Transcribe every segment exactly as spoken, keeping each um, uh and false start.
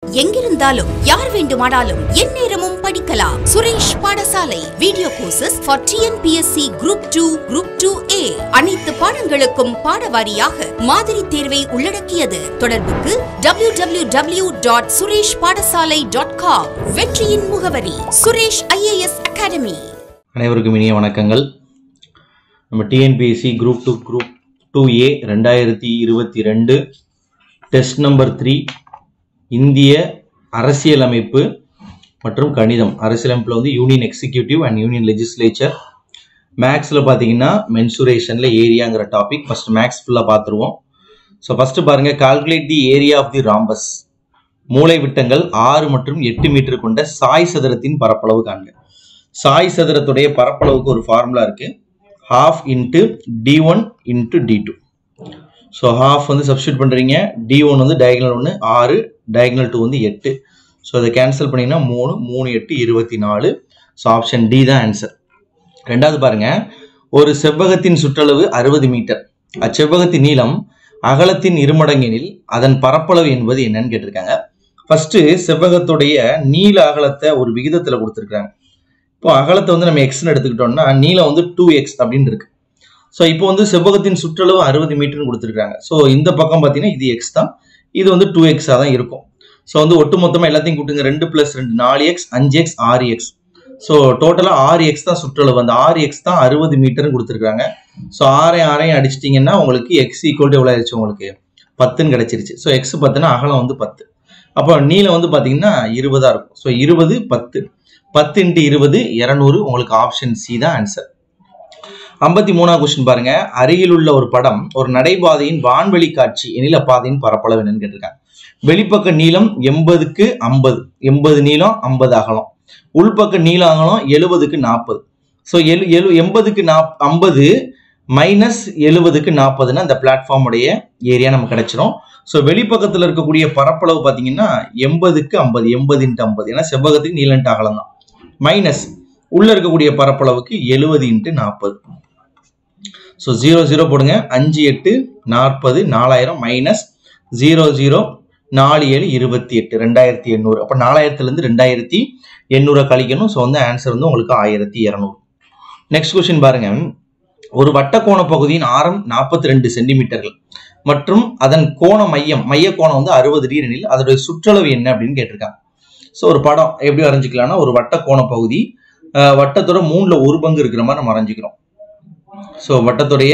எங்கிருந்தாலும் யார் வேண்டுமானாலும் எந்நேரமும் படிக்கலாம். Suresh Padasalai video courses for T N P S C Group two, Group two A. அனைத்து பாடங்களுக்கும் பாடவாரியாக மாதிரி தேர்வை உள்ளடக்கியது. தொடர்புக்கு w w w dot suresh padasaalai dot com. வெற்றியின் முகவரி Suresh I A S Academy. அனைவருக்கும் இனிய வணக்கங்கள். நம்ம T N P S C Group two, Group two A ரெண்டாயிரத்தி இருபத்தி ரெண்டு டெஸ்ட் நம்பர் த்ரீ இந்திய அரசியலமைப்பு மற்றும் கணிதம். அரசியலமைப்பில் வந்து union executive and union legislature. மேக்ஸில் பார்த்தீங்கன்னா மென்சுரேஷனில் ஏரியாங்கிற டாபிக். ஃபர்ஸ்ட் மேக்ஸ் ஃபுல்லாக பார்த்துருவோம். ஸோ ஃபர்ஸ்ட் பாருங்க, calculate the area of the rhombus. மூளை விட்டங்கள் ஆறு மற்றும் எட்டு மீட்டர் கொண்ட சாய் சதுரத்தின் பரப்பளவு காண்க. சாய் சதுரத்துடைய பரப்பளவுக்கு ஒரு ஃபார்முலா இருக்கு, half into D one into D two. So half வந்து சப்ஸ்டியூட் பண்ணுறீங்க, டி ஒன் வந்து டயகனல் ஒன்று ஆறு, டயகனல் டூ வந்து எட்டு. ஸோ அதை கேன்சல் பண்ணிங்கன்னா மூணு மூணு எட்டு இருபத்தி நாலு. ஸோ ஆப்ஷன் டி தான் ஆன்சர். ரெண்டாவது பாருங்க, ஒரு செவ்வகத்தின் சுற்றளவு அறுபது மீட்டர். அச்செவ்வகத்தின் நீளம் அகலத்தின் இருமடங்கெனில் அதன் பரப்பளவு என்பது என்னன்னு கேட்டிருக்காங்க. ஃபர்ஸ்ட் செவ்வகத்துடைய நீள அகலத்தை ஒரு விகிதத்தில் கொடுத்துருக்காங்க. இப்போ அகலத்தை வந்து நம்ம எக்ஸ்ன்னு எடுத்துக்கிட்டோம்னா நீளம் வந்து டூ எக்ஸ் அப்படின்னு இருக்கு. ஸோ இப்போ வந்து செவ்வகத்தின் சுற்றளவு அறுபது மீட்டர்னு கொடுத்துருக்காங்க. ஸோ இந்த பக்கம் பார்த்தீங்கன்னா இது எக்ஸ் தான், இது வந்து டூ எக்ஸாக தான் இருக்கும். ஸோ வந்து ஒட்டு மொத்தமாக எல்லாத்தையும் கூட்டுங்க, ரெண்டு பிளஸ் ரெண்டு நாலு எக்ஸ், அஞ்சு எக்ஸ், ஆறு எக்ஸ். ஸோ டோட்டலாக ஆறு எக்ஸ் தான் சுற்றளவு. அந்த ஆறு எக்ஸ் தான் அறுபது மீட்டர்னு கொடுத்துருக்காங்க. ஸோ ஆறையும் ஆறையும் அடிச்சிட்டிங்கன்னா உங்களுக்கு எக்ஸ் ஈக்குவல் டு எவ்வளோ ஆயிடுச்சு, உங்களுக்கு பத்துன்னு கிடைச்சிருச்சு. ஸோ எக்ஸ் பத்துனா அகலம் வந்து பத்து. அப்போ நீளம் வந்து பார்த்தீங்கன்னா இருபதாக இருக்கும். ஸோ இருபது பத்து, பத்து இன்ட்டு இருபது இரநூறு. உங்களுக்கு ஆப்ஷன் சி தான் ஆன்சர். ஐம்பத்தி மூணாவது கொஸ்டின் பாருங்க, அருகில் உள்ள ஒரு படம் ஒரு நடைபாதையின் வான்வெளி காட்சி எனில் பாதையின் பரப்பளவு என்னன்னு கேட்டிருக்காங்க. வெளிப்பக்க நீளம் எண்பதுக்கு ஐம்பது, எண்பது நீளம் ஐம்பது அகலம். உள்பக்க நீளம் அகலம் எழுபதுக்கு நாற்பது. ஸோ எழு எழு எண்பதுக்கு நாப் ஐம்பது மைனஸ் எழுபதுக்கு நாற்பதுன்னா அந்த பிளாட்ஃபார்ம் உடைய ஏரியா நமக்கு கிடைச்சிரும். ஸோ வெளிப்பக்கத்தில் இருக்கக்கூடிய பரப்பளவு பார்த்தீங்கன்னா எண்பதுக்கு ஐம்பது, எண்பது இன்ட்டு ஐம்பது, ஏன்னா செவ்வகத்துக்கு நீளன்ட்டு அகலம் தான். மைனஸ் உள்ள இருக்கக்கூடிய பரப்பளவுக்கு எழுபது இன்ட்டு நாற்பது. ஸோ ஜீரோ ஜீரோ போடுங்க, அஞ்சு எட்டு நாற்பது நாலாயிரம் மைனஸ் ஜீரோ ஜீரோ நாலு ஏழு இருபத்தி எட்டு ரெண்டாயிரத்தி எண்ணூறு. அப்போ நாலாயிரத்துலேருந்து ரெண்டாயிரத்தி எண்ணூறை கழிக்கணும். ஸோ வந்து ஆன்சர் வந்து உங்களுக்கு ஆயிரத்தி இரநூறு. நெக்ஸ்ட் கொஸ்டின் பாருங்க, ஒரு வட்டக்கோண பகுதியின் ஆரம் நாற்பத்தி ரெண்டு சென்டிமீட்டர்கள் மற்றும் அதன் கோண மையம் மைய கோணம் வந்து அறுபது டிகிரினில் அதோடைய சுற்றளவு என்ன அப்படின்னு கேட்டிருக்காங்க. ஸோ ஒரு படம் எப்படி வரைஞ்சிக்கலாம்னா, ஒரு வட்டக்கோண பகுதி வட்டத்தோட மூணுல ஒரு பங்கு இருக்கிற மாதிரி நம்ம வரைஞ்சிக்கிறோம். ஸோ வட்டத்துடைய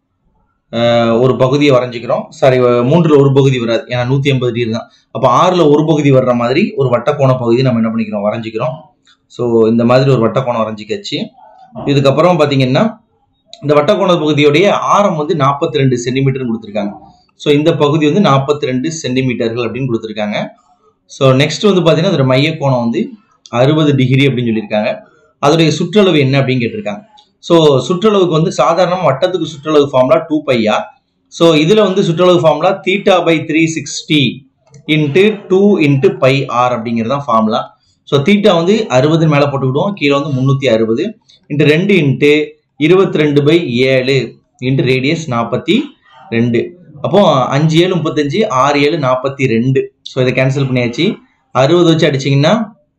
ஒரு பகுதியை வரைஞ்சிக்கிறோம். சாரி, மூன்றுல ஒரு பகுதி வராது, ஏன்னா நூத்தி எண்பது டிகிரி தான். அப்போ ஆறுல ஒரு பகுதி வர்ற மாதிரி ஒரு வட்டக்கோண பகுதி நம்ம என்ன பண்ணிக்கிறோம், வரைஞ்சிக்கிறோம். ஸோ இந்த மாதிரி ஒரு வட்டக்கோணம் வரைஞ்சிக்கச்சு. இதுக்கப்புறம் பார்த்தீங்கன்னா இந்த வட்டக்கோண பகுதியுடைய ஆரம் வந்து நாற்பத்தி ரெண்டு சென்டிமீட்டர் கொடுத்துருக்காங்க. ஸோ இந்த பகுதி வந்து நாற்பத்தி ரெண்டு சென்டிமீட்டர்கள் அப்படின்னு கொடுத்துருக்காங்க. ஸோ நெக்ஸ்ட் வந்து பார்த்தீங்கன்னா அதோட மைய கோணம் வந்து அறுபது டிகிரி அப்படின்னு சொல்லியிருக்காங்க. அதோடைய சுற்றளவு என்ன அப்படின்னு கேட்டிருக்காங்க. ஸோ சுற்றளவுக்கு வந்து சாதாரண வட்டத்துக்கு சுற்றளவு ஃபார்முலா டூ பையா. ஸோ இதில் வந்து சுற்றளவு formula theta by three sixty into two into pi R அப்படிங்கிறது தான் ஃபார்முலா. ஸோ தீட்டா வந்து அறுபது மேலே போட்டுக்கிடுவோம், கீழே வந்து முந்நூற்றி அறுபது இன்ட்டு ரெண்டு இன்ட்டு இருபத்தி ரெண்டு பை ஏழு இன்ட்டு ரேடியஸ் நாற்பத்தி ரெண்டு. அப்போ அஞ்சு ஏழு முப்பத்தஞ்சு, ஆறு ஏழு நாற்பத்தி ரெண்டு. ஸோ இதை கேன்சல் பண்ணியாச்சு. அறுபது வச்சு அடிச்சிங்கன்னா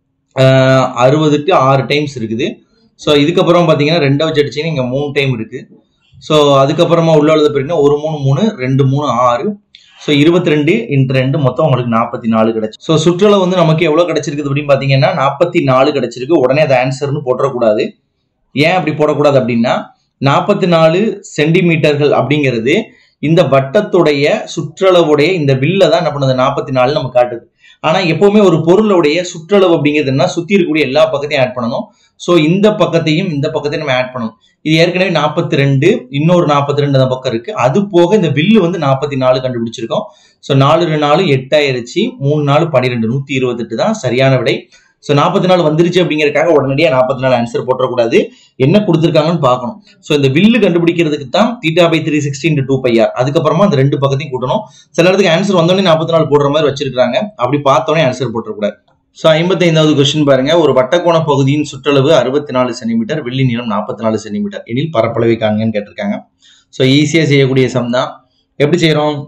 அறுபதுக்கு ஆறு டைம்ஸ் இருக்குது. ஸோ இதுக்கப்புறம் பார்த்தீங்கன்னா ரெண்டை வச்சு அடிச்சிங்கன்னா இங்கே மூணு டைம் இருக்குது. ஸோ அதுக்கப்புறமா உள்ள எழுத போறீங்கன்னா ஒரு மூணு மூணு ரெண்டு மூணு ஆறு. ஸோ இருபத்தி ரெண்டு இன்ட்டு ரெண்டு மொத்தம் உங்களுக்கு நாற்பத்தி நாலு கிடைச்சி. ஸோ சுற்றளவு வந்து நமக்கு எவ்வளோ கிடைச்சிருக்குது அப்படின்னு பார்த்தீங்கன்னா நாற்பத்தி நாலு கிடைச்சிருக்கு. உடனே அது ஆன்சர்னு போட்டுறக்கூடாது. ஏன் அப்படி போடக்கூடாது அப்படின்னா, நாற்பத்தி நாலு சென்டிமீட்டர்கள் அப்படிங்கிறது இந்த வட்டத்துடைய சுற்றளவுடைய இந்த வில்ல தான் என்ன பண்ணுது, நாற்பத்தி நாலு நம்ம காட்டுது. ஆனா எப்பவுமே ஒரு பொருளுடைய சுற்றளவு அப்படிங்கிறது என்ன, சுத்தி இருக்கக்கூடிய எல்லா பக்கத்தையும் ஆட் பண்ணணும். ஸோ இந்த பக்கத்தையும் இந்த பக்கத்தையும் நம்ம ஆட் பண்ணணும். இது ஏற்கனவே நாற்பத்தி ரெண்டு, இன்னொரு நாற்பத்தி ரெண்டு அந்த பக்கம் இருக்கு. அது போக இந்த வில்லு வந்து நாற்பத்தி நாலு கண்டுபிடிச்சிருக்கோம். ஸோ நாலு நாலு எட்டாயிருச்சு, மூணு நாலு பன்னிரெண்டு, நூத்தி இருபத்தி எட்டு தான் சரியான விடை. ஸோ நாற்பத்தி நாலு வந்துருச்சு அப்படிங்கிறதுக்காக உடனடியாக நாற்பத்தி நாலு ஆன்சர் போட்டக்கூடாது, என்ன கொடுத்துருக்காங்கன்னு பார்க்கணும். ஸோ இந்த வில்லு கண்டுபிடிக்கிறதுக்கு தான் theta by three sixty into two pi r. அதுக்கப்புறமா அந்த ரெண்டு பக்கத்தையும் கூட்டணும். சில இடத்துக்கு ஆன்சர் வந்தோடனே நாற்பத்தி நாலு போடுற மாதிரி வச்சிருக்காங்க, அப்படி பார்த்தோன்னே ஆன்சர் போட்டக்கூடாது. ஸோ ஐம்பத்தி ஐந்தாவது கொஸ்டின் பாருங்க, ஒரு வட்டக்கோண பகுதியின் சுற்றளவு அறுபத்தி நாலு சென்டிமீட்டர், வெள்ளி நீளம் நாற்பத்தி நாலு சென்டிமீட்டர் எனில் பரப்பளவை காண்கன்னு கேட்டிருக்காங்க. ஸோ ஈஸியாக செய்யக்கூடிய சம் தான். எப்படி செய்யறோம்,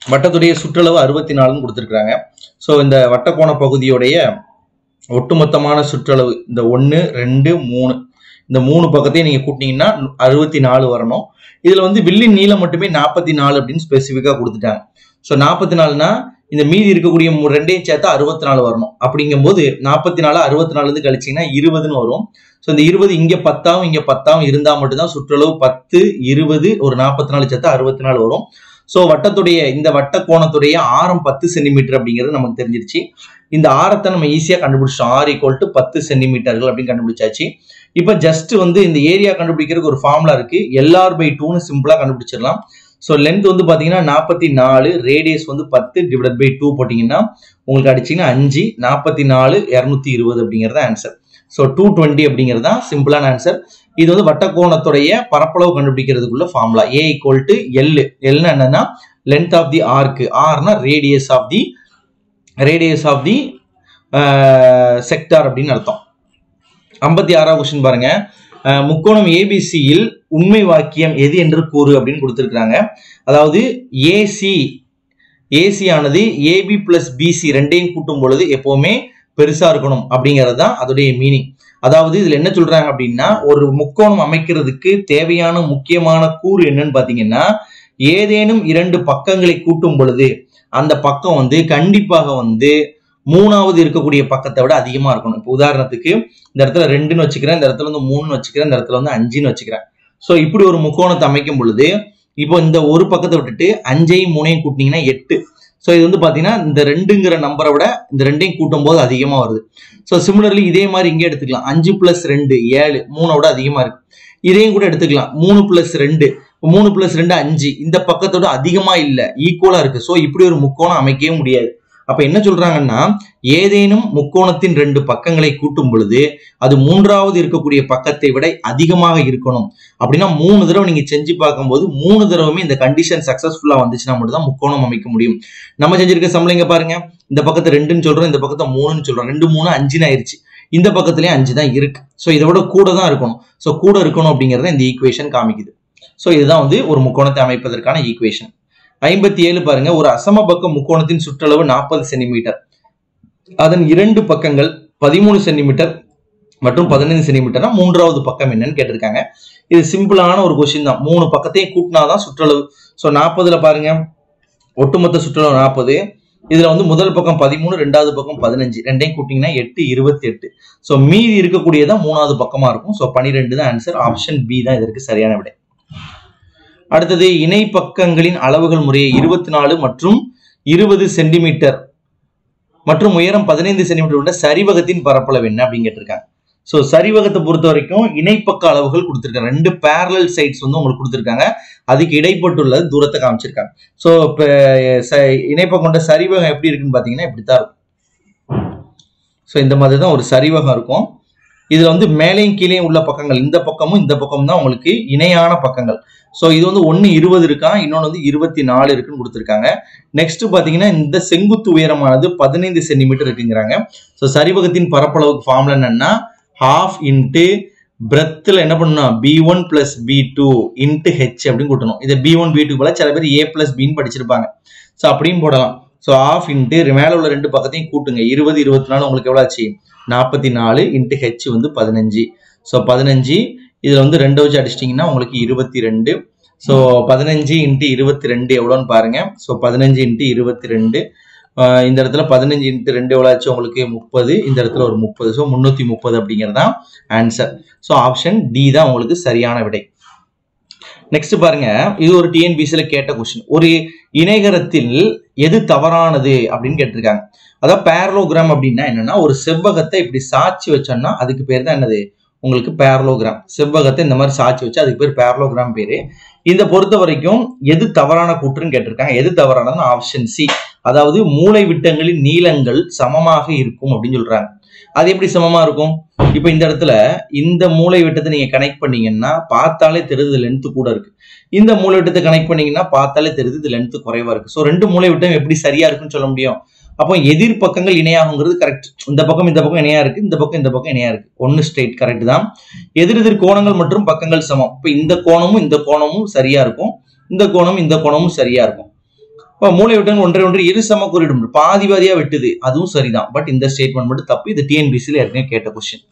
வட்டத்துடைய சுற்றளவு அறுபத்தி நாலுன்னு கொடுத்துருக்காங்க. ஸோ இந்த வட்டக்கோண பகுதியுடைய ஒட்டுமொத்தமான சுற்றளவு இந்த ஒன்று ரெண்டு மூணு இந்த மூணு பக்கத்தையும் நீங்க கூட்டினீங்கன்னா அறுபத்தி நாலு வரணும். இதுல வந்து வில்லின் நீளம் மட்டுமே நாற்பத்தி நாலு அப்படின்னு ஸ்பெசிஃபிக்கா கொடுத்துட்டாங்க. ஸோ நாற்பத்தி நாலுனா இந்த மீதி இருக்கக்கூடிய ரெண்டையும் சேர்த்தா அறுபத்தி நாலு வரணும். அப்படிங்கும்போது நாற்பத்தி நாலு அறுபத்தி நாலு இருந்து கழிச்சிங்கன்னா இருபதுன்னு வரும். ஸோ இந்த இருபது இங்க பத்தாவும் இங்க பத்தாவும் இருந்தால் மட்டும்தான் சுற்றளவு பத்து இருபது ஒரு நாற்பத்தி நாலு சேர்த்தா அறுபத்தி நாலு வரும். ஸோ வட்டத்துடைய இந்த வட்ட கோணத்துடைய ஆரம் பத்து சென்டிமீட்டர் அப்படிங்கிறது நமக்கு தெரிஞ்சிருச்சு. இந்த ஆரத்தை நம்ம ஈஸியாக கண்டுபிடிச்சோம். ஆர் ஈக்குவல் டு பத்து சென்டிமீட்டர்கள் அப்படின்னு கண்டுபிடிச்சாச்சு. இப்போ ஜஸ்ட் வந்து இந்த ஏரியா கண்டுபிடிக்கிறதுக்கு ஒரு ஃபார்முலா இருக்கு. எல்ஆர் பை டூன்னு சிம்பிளா கண்டுபிடிச்சிடலாம். ஸோ லென்த் வந்து பார்த்தீங்கன்னா நாற்பத்தி நாலு, ரேடியஸ் வந்து பத்து டிவைட் பை டூ போட்டிங்கன்னா உங்களுக்கு அடிச்சிங்கன்னா அஞ்சு, நாற்பத்தி நாலு இரநூத்தி இருபது அப்படிங்கிறது ஆன்சர். ஸோ டூ டுவெண்ட்டி அப்படிங்கிறது தான் சிம்பிளான ஆன்சர். இது வந்து வட்டக்கோணத்துடைய பரப்பளவு கண்டுபிடிக்கிறதுக்குள்ள formula. A equal to L. எல்னா என்னன்னா லென்த் ஆஃப் தி ஆர்க்கு, ஆர்னா radius of the radius of the sector அப்படின்னு அர்த்தம். ஐம்பத்தி ஆறாவது கொஸ்டின் பாருங்க. முக்கோணம் ஏபிசியில் உண்மை வாக்கியம் எது என்று கூறு அப்படின்னு கொடுத்துருக்காங்க. அதாவது ஏசி ஏசி ஆனது ஏபி பிளஸ் பிசி ரெண்டையும் கூட்டும் பொழுது எப்பவுமே பெருசா இருக்கணும் அப்படிங்கிறது தான் அதோடைய மீனிங். அதாவது இதுல என்ன சொல்றாங்க அப்படின்னா, ஒரு முக்கோணம் அமைக்கிறதுக்கு தேவையான முக்கியமான கூறு என்னன்னு பாத்தீங்கன்னா, ஏதேனும் இரண்டு பக்கங்களை கூட்டும் பொழுது அந்த பக்கம் வந்து கண்டிப்பாக வந்து மூணாவது இருக்கக்கூடிய பக்கத்தை விட அதிகமா இருக்கணும். இப்போ உதாரணத்துக்கு இந்த இடத்துல ரெண்டுன்னு வச்சுக்கிறேன், இந்த இடத்துல வந்து மூணுன்னு வச்சுக்கிறேன், இந்த இடத்துல வந்து அஞ்சுன்னு வச்சுக்கிறேன். ஸோ இப்படி ஒரு முக்கோணத்தை அமைக்கும் பொழுது இப்போ இந்த ஒரு பக்கத்தை விட்டுட்டு அஞ்சையும் மூணையும் கூட்டினீங்கன்னா எட்டு. ஸோ இது வந்து பார்த்தீங்கன்னா இந்த ரெண்டுங்கிற நம்பரை விட இந்த ரெண்டையும் கூட்டும் போது அதிகமாக வருது. ஸோ சிமிலர்லி இதே மாதிரி இங்கே எடுத்துக்கலாம். அஞ்சு பிளஸ் ரெண்டு ஏழு, மூணை விட அதிகமாக இருக்கு. இதையும் கூட எடுத்துக்கலாம். மூணு பிளஸ் ரெண்டு மூணு பிளஸ் ரெண்டு அஞ்சு, இந்த பக்கத்தோட அதிகமா இல்லை, ஈக்குவலா இருக்கு. ஸோ இப்படி ஒரு முக்கோணம் அமைக்கவே முடியாது. அப்ப என்ன சொல்றாங்கன்னா, ஏதேனும் முக்கோணத்தின் ரெண்டு பக்கங்களை கூட்டும் பொழுது அது மூன்றாவது இருக்கக்கூடிய பக்கத்தை விட அதிகமாக இருக்கணும். அப்படின்னா மூணு தடவை நீங்க செஞ்சு பார்க்கும்போது மூணு தடவைமே இந்த கண்டிஷன் சக்சஸ்ஃபுல்லா வந்துச்சுன்னா மட்டும் தான் முக்கோணம் அமைக்க முடியும். நம்ம செஞ்சிருக்க சம்பளைங்க பாருங்க, இந்த பக்கத்தை ரெண்டுன்னு சொல்றோம், இந்த பக்கத்தை மூணுன்னு சொல்றோம். ரெண்டு மூணு அஞ்சுன்னு ஆயிருச்சு. இந்த பக்கத்துலயும் அஞ்சு தான் இருக்கு. ஸோ இதை விட கூட தான் இருக்கணும். ஸோ கூட இருக்கணும் அப்படிங்கறத இந்த ஈக்குவேஷன் காமிக்குது. ஸோ இதுதான் வந்து ஒரு முக்கோணத்தை அமைப்பதற்கான ஈக்குவேஷன். ஐம்பத்தி ஏழு பாருங்க. ஒரு அசமபக்க முக்கோணத்தின் சுற்றளவு நாற்பது சென்டிமீட்டர், அதன் இரண்டு பக்கங்கள் பதிமூணு சென்டிமீட்டர் மற்றும் பதினைந்து சென்டிமீட்டர்னா மூன்றாவது பக்கம் என்னன்னு கேட்டிருக்காங்க. இது சிம்பிளான ஒரு கொஸ்டின் தான். மூணு பக்கத்தையும் கூட்டினாதான் சுற்றளவு. ஸோ நாற்பதுல பாருங்க, ஒட்டுமொத்த சுற்றளவு நாற்பது. இதுல வந்து முதல் பக்கம் பதிமூணு, ரெண்டாவது பக்கம் பதினஞ்சு, ரெண்டையும் கூட்டிங்கன்னா எட்டு, இருபத்தி எட்டு. ஸோ மீதி இருக்கக்கூடியதான் மூணாவது பக்கமா இருக்கும். ஸோ பன்னிரெண்டு தான் ஆன்சர். ஆப்ஷன் பி தான் இதற்கு சரியான விடை. அடுத்தது இணை பக்கங்களின் அளவுகள் முறையே இருபத்தி நாலு மற்றும் இருபது சென்டிமீட்டர் மற்றும் உயரம் பதினைந்து சென்டிமீட்டர் உள்ள சரிவகத்தின் பரப்பளவு என்ன அப்படின்னு கேட்டிருக்காங்க. ஸோ சரிவகத்தை பொறுத்த வரைக்கும் இணைப்பக்க அளவுகள் கொடுத்துருக்காங்க. ரெண்டு பேரலல் சைட்ஸ் வந்து உங்களுக்கு கொடுத்துருக்காங்க. அதுக்கு இடைப்பட்டுள்ள தூரத்தை காமிச்சிருக்காங்க. ஸோ இப்போ இணைப்பக்கம் கொண்ட சரிவகம் எப்படி இருக்குன்னு பார்த்தீங்கன்னா இப்படித்தான் இருக்கும். ஸோ இந்த மாதிரி தான் ஒரு சரிவகம் இருக்கும். இதுல வந்து மேலையும் கீழே உள்ள பக்கங்கள், இந்த பக்கமும் இந்த பக்கமும் தான் உங்களுக்கு இணையான பக்கங்கள். ஸோ இது வந்து ஒன்னு இருபது இருக்கா, இன்னொன்று வந்து இருபத்தி நாலு இருக்குன்னு கொடுத்துருக்காங்க. நெக்ஸ்ட் பாத்தீங்கன்னா இந்த செங்குத்து உயரமானது பதினைந்து சென்டிமீட்டர் இருக்குங்கிறாங்க. ஸோ சரிவகத்தின் பரப்பளவுக்கு ஃபார்முலா என்னன்னா ஹாஃப் இன்ட்டு பிரெத்தில் என்ன பண்ணணும், B one plus B two into H அப்படின்னு கூட்டணும். இதை பி ஒன் பி டூ போல சில பேர் ஏ பிளஸ் பின்னு படிச்சிருப்பாங்க. ஸோ அப்படியும் போடலாம். ஸோ ஆஃப் இன்ட்டு மேலே உள்ள ரெண்டு பக்கத்தையும் கூட்டுங்க. இருபது இருபத்தி நாலு உங்களுக்கு எவ்வளோ ஆச்சு, நாற்பத்தி நாலு இன்ட்டு ஹெச் வந்து பதினஞ்சு. ஸோ பதினஞ்சு இதில் வந்து ரெண்டு வச்சு அடிச்சிட்டிங்கன்னா உங்களுக்கு இருபத்தி ரெண்டு. ஸோ பதினஞ்சு இன்ட்டு இருபத்தி ரெண்டு எவ்வளோன்னு பாருங்க. ஸோ பதினஞ்சு இன்ட்டு இருபத்தி ரெண்டு, இந்த இடத்துல பதினஞ்சு இன்ட்டு ரெண்டு எவ்வளோ ஆச்சு உங்களுக்கு முப்பது, இந்த இடத்துல ஒரு முப்பது. ஸோ முந்நூற்றி முப்பது அப்படிங்கிறது தான் ஆன்சர். ஸோ ஆப்ஷன் டி தான் உங்களுக்கு சரியான விடை. நெக்ஸ்ட் பாருங்க, இது ஒரு டிஎன்பிசியில் கேட்ட கொஸ்டின். ஒரு இணைகரத்தில் எது தவறானது அப்படின்னு கேட்டிருக்காங்க. அதாவது பேரலோகிராம் அப்படின்னா என்னன்னா, ஒரு செவ்வகத்தை இப்படி சாட்சி வச்சோம்னா அதுக்கு பேர் தான் என்னது, உங்களுக்கு பேரலோகிராம். செவ்வகத்தை இந்த மாதிரி சாட்சி வச்சு அதுக்கு பேர் பேரலோகிராம் பேரு. இந்த பொறுத்த வரைக்கும் எது தவறான கூற்றுன்னு கேட்டிருக்காங்க. எது தவறானதுன்னு ஆப்ஷன் சி, அதாவது மூளை விட்டங்களின் நீளங்கள் சமமாக இருக்கும் அப்படின்னு சொல்றாங்க. அது எப்படி சமமா இருக்கும்? இப்ப இந்த இடத்துல இந்த மூளை விட்டத்தை நீங்க கனெக்ட் பண்ணீங்கன்னா பார்த்தாலே தெரியுது லென்த் கூட இருக்கு. இந்த மூளை விட்டத்தை கனெக்ட் பண்ணீங்கன்னா பார்த்தாலே தெரியுது லென்த் குறைவா இருக்கு. ஸோ ரெண்டு மூளை விட்டம் எப்படி சரியா இருக்குன்னு சொல்ல முடியும்? அப்போ எதிர் பக்கங்கள் இணையாகுங்கிறது கரெக்ட். இந்த பக்கம் இந்த பக்கம் இணையா இருக்கு, இந்த பக்கம் இந்த பக்கம் இணையா இருக்கு. ஒன்னு ஸ்ட்ரெயிட் கரெக்ட் தான். எதிர் எதிர் கோணங்கள் மற்றும் பக்கங்கள் சமம். இப்போ இந்த கோணமும் இந்த கோணமும் சரியா இருக்கும், இந்த கோணமும் இந்த கோணமும் சரியா இருக்கும். இப்போ மூளை விட்டம் ஒன்றை ஒன்று இரு சம குறியிடும் பாதி பாதியா வெட்டுது, அதுவும் சரிதான். பட் இந்த ஸ்டேட்மெண்ட் மட்டும் தப்பு. இது டிஎன்பிசியில் ஏற்கனவே கேட்ட கொஸ்டின்.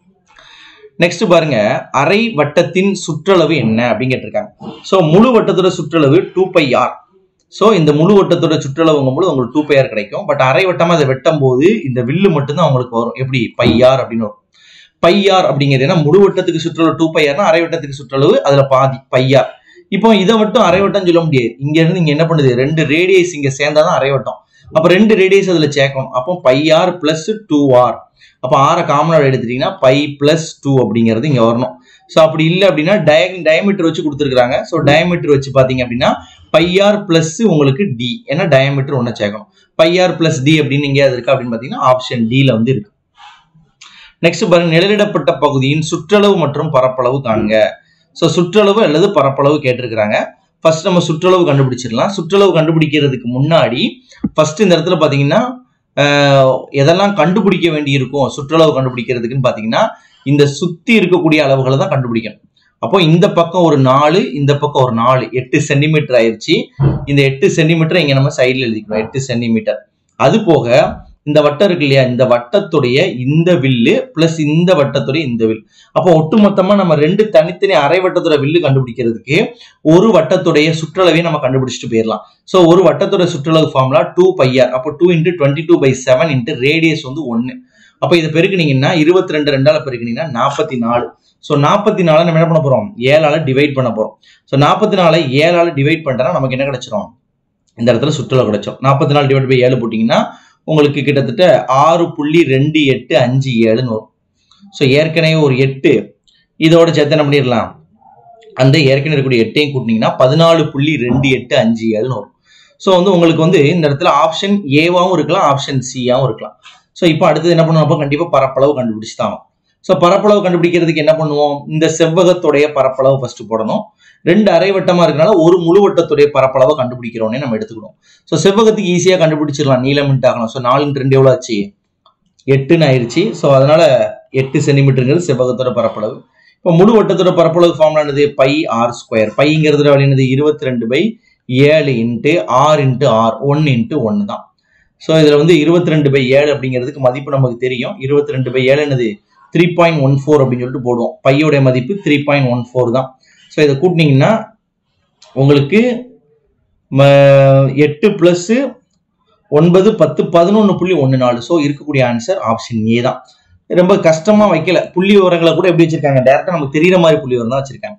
நெக்ஸ்ட் பாருங்க, அரை வட்டத்தின் சுற்றளவு என்ன அப்படின்னு கேட்டிருக்காங்க. ஸோ முழு வட்டத்தோட சுற்றளவு டூ பை ஆர். ஸோ இந்த முழு வட்டத்தோட சுற்றளவுங்கும் போது உங்களுக்கு டூ பை ஆர் கிடைக்கும். பட் அரை வட்டமா அதை வெட்டும் போது இந்த வில்லு மட்டும்தான் உங்களுக்கு வரும். எப்படி? பை ஆர் அப்படின்னு வரும். பை ஆர் அப்படிங்கிறது ஏன்னா முழு வட்டத்துக்கு சுற்றளவு டூ பை ஆர்னா அரை வட்டத்துக்கு சுற்றளவு அதுல பாதி பை ஆர். இப்போ இதை மட்டும் அரை வட்டம் சொல்ல முடியாது. இங்க இருந்து இங்க என்ன பண்ணுது, ரெண்டு ரேடியஸ் இங்க சேர்ந்தாதான் அரை வட்டம். அப்ப ரெண்டு ரேடியஸ் அதுல சேர்க்கணும். அப்போ pi R plus two R. அப்ப ஆரை காமனா எடுத்துட்டீங்கன்னா பை பிளஸ் டூ அப்படிங்கிறது இங்க வரணும். ஸோ அப்படி இல்லை அப்படின்னா டய டயமீட்டர் வச்சு கொடுத்துருக்காங்க. ஸோ டயமீட்டர் வச்சு பாத்தீங்க அப்படின்னா பை ஆர் பிளஸ் உங்களுக்கு டி, ஏன்னா டயமீட்டர் ஒன்னு சேர்க்கணும். பை ஆர் பிளஸ் டி அப்படின்னு இங்கே இருக்கு அப்படின்னு பாத்தீங்கன்னா ஆப்ஷன் டில வந்து இருக்கு. நெக்ஸ்ட் பாருங்க, நிழலிடப்பட்ட பகுதியின் சுற்றளவு மற்றும் பரப்பளவு காண்க. ஸோ சுற்றளவு அல்லது பரப்பளவு கேட்டிருக்கிறாங்க. ஃபர்ஸ்ட் நம்ம சுற்றளவு கண்டுபிடிச்சிடலாம். சுற்றளவு கண்டுபிடிக்கிறதுக்கு முன்னாடி ஃபர்ஸ்ட் இந்த இடத்துல பாத்தீங்கன்னா எதெல்லாம் கண்டுபிடிக்க வேண்டி இருக்கும் சுற்றளவு கண்டுபிடிக்கிறதுக்குன்னு பாத்தீங்கன்னா இந்த சுத்தி இருக்கக்கூடிய அளவுகளை தான் கண்டுபிடிக்கணும். அப்போ இந்த பக்கம் ஒரு நாலு, இந்த பக்கம் ஒரு நாலு, எட்டு சென்டிமீட்டர் ஆயிடுச்சு. இந்த எட்டு சென்டிமீட்டர் இங்க நம்ம சைட்ல எழுதிக்கணும், எட்டு சென்டிமீட்டர். அது போக இந்த வட்டம் இருக்கு இல்லையா, இந்த வட்டத்துடைய இந்த வில்லு பிளஸ் இந்த வட்டத்துடைய இந்த வில். அப்போ ஒட்டுமொத்தமா நம்ம ரெண்டு தனித்தனி அரை வட்டத்தோட வில்லு கண்டுபிடிக்கிறதுக்கு ஒரு வட்டத்துடைய சுற்றளவையும் நம்ம கண்டுபிடிச்சிட்டு போயிடலாம். ஸோ ஒரு வட்டத்தோட சுற்றளவு ஃபார்முலா டூ பை ஆர். அப்போ two into twenty two by seven into radius வந்து ஒன்னு. அப்போ இதை பெருக்கினீங்கன்னா இருபத்தி ரெண்டு ரெண்டால பெருக்கினீங்கன்னா நாற்பத்தி நாலு. ஸோ நாற்பத்தி நாலு நம்ம என்ன பண்ண போறோம், ஏழால டிவைட் பண்ண போறோம். ஸோ நாற்பத்தி நாலு ஏழால டிவைட் பண்ணிட்டா நமக்கு என்ன கிடைச்சிரும், இந்த இடத்துல சுற்றளவு கிடைச்சோம். நாற்பத்தி நாலு டிவைட் பை ஏழு போட்டீங்கன்னா உங்களுக்கு கிட்டத்தட்ட ஆறு புள்ளி ரெண்டு எட்டு அஞ்சு ஏழுன்னு வரும். ஸோ ஏற்கனவே ஒரு எட்டு இதோட சேர்த்து என்ன பண்ணிடலாம், அந்த ஏற்கனவே இருக்கக்கூடிய எட்டையும் கூட்டினீங்கன்னா பதினாலு புள்ளி ரெண்டு எட்டு அஞ்சு ஏழுன்னு வரும். ஸோ வந்து உங்களுக்கு வந்து இந்த இடத்துல ஆப்ஷன் ஏவாவும் இருக்கலாம், ஆப்ஷன் சியாவும் இருக்கலாம். ஸோ இப்போ அடுத்தது என்ன பண்ணுவோம், அப்போ கண்டிப்பாக பரப்பளவு கண்டுபிடிச்சு தான். ஸோ பரப்பளவு கண்டுபிடிக்கிறதுக்கு என்ன பண்ணுவோம், இந்த செவ்வகத்துடைய பரப்பளவு ஃபர்ஸ்ட் போடணும். ரெண்டு அரை வட்டமா இருக்கனால ஒரு முழு வட்டத்துடைய பரப்பளவை கண்டுபிடிக்கிறோன்னே நம்ம எடுத்துக்கணும். ஸோ செவ்வகத்துக்கு ஈஸியாக கண்டுபிடிச்சிடலாம், நீளம் இன்ட்டு ஆகணும். ஸோ நாலு இன்ட்டு ரெண்டு எவ்வளோ ஆச்சு, எட்டுன்னு ஆயிடுச்சு. ஸோ அதனால எட்டு சென்டிமீட்டருங்கிறது செவ்வகத்தோட பரப்பளவு. இப்போ முழு வட்டத்தோட பரப்பளவு ஃபார்முலா என்னது, பை ஆர் ஸ்கொயர். பைங்கிறது என்னது, இருபத்தி ரெண்டு பை ஏழு இன்ட்டு ஆறு இன்ட்டு ஆர், ஒன்னு இன்ட்டு ஒன்னு தான். ஸோ இதுல வந்து இருபத்தி ரெண்டு பை ஏழு அப்படிங்கிறதுக்கு மதிப்பு நமக்கு தெரியும். இருபத்தி ரெண்டு பை ஏழு என்னது த்ரீ பாயிண்ட் ஒன் ஃபோர் அப்படின்னு சொல்லிட்டு போடுவோம். பையோடைய மதிப்பு த்ரீ பாயிண்ட் ஒன் ஃபோர் தான். ஸோ இதை கூட்டினீங்கன்னா உங்களுக்கு எட்டு பிளஸ் ஒன்பது பத்து பதினொன்று புள்ளி ஒன்று நாலு. ஸோ இருக்கக்கூடிய ஆன்சர் ஆப்ஷன் ஏ தான். ரொம்ப கஷ்டமா வைக்கல, புள்ளி விவரங்களை கூட எப்படி வச்சிருக்காங்க, டேரக்டா நமக்கு தெரியுற மாதிரி புள்ளி விவரம் தான் வச்சிருக்காங்க.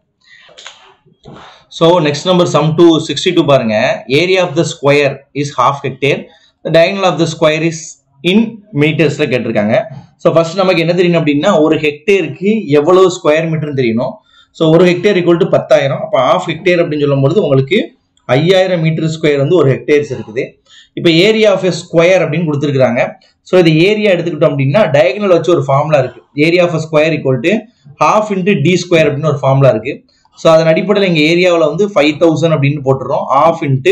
So next number sum two sixty two பாருங்க. Area of the square is half hectare, diagonal of the square is in மீட்டர்ஸ்ல கேட்டிருக்காங்க. ஸோ ஃபர்ஸ்ட் நமக்கு என்ன தெரியணும் அப்படின்னா, ஒரு ஹெக்டேருக்கு எவ்வளவு ஸ்கொயர் மீட்டர் தெரியணும். ஸோ ஒரு ஹெக்டேர் ஈக்குவல் டு பத்தாயிரம். அப்போ ஹாஃப் ஹெக்டேர் அப்படின்னு சொல்லும்போது உங்களுக்கு ஐயாயிரம் மீட்டர் ஸ்கொயர் வந்து ஒரு ஹெக்டேர்ஸ் இருக்குது. இப்போ ஏரியா ஆஃப் எ ஸ்கொயர் அப்படின்னு கொடுத்துருக்காங்க. ஸோ இது ஏரியா எடுத்துக்கிட்டோம் அப்படின்னா டயகனல் வச்சு ஒரு ஃபார்முலா இருக்கு. Area of square equal to half into D square அப்படின்னு ஒரு ஃபார்முலா இருக்கு. ஸோ அதன் அடிப்படையில் இங்கே ஏரியாவில் வந்து ஃபைவ் தௌசண்ட் அப்படின்னு போட்டுறோம். ஹாஃப் இன்ட்டு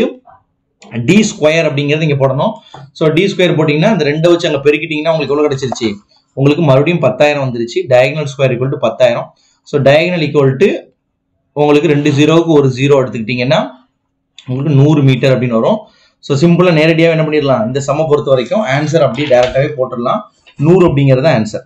டி ஸ்கொயர் அப்படிங்கிறது இங்கே போடணும். ஸோ டி ஸ்கொயர் போட்டிங்கன்னா அந்த ரெண்டை வச்சு அங்கே பெருக்கிட்டீங்கன்னா உங்களுக்கு எவ்வளோ கிடைச்சிருச்சு, உங்களுக்கு மறுபடியும் பத்தாயிரம் வந்துருச்சு. டயகனல் ஸ்கொயர் ஈக்குவல் டு பத்தாயிரம். ஸோ டயகனல் ஈக்குவல் டு உங்களுக்கு ரெண்டு ஜீரோவுக்கு ஒரு ஜீரோ எடுத்துக்கிட்டீங்கன்னா உங்களுக்கு நூறு மீட்டர் அப்படின்னு வரும். ஸோ சிம்பிளா நேரடியாக என்ன பண்ணிடலாம், இந்த சம பொறுத்த வரைக்கும் ஆன்சர் அப்படியே டைரக்டாவே போட்டுடலாம். நூறு அப்படிங்கிறது ஆன்சர்.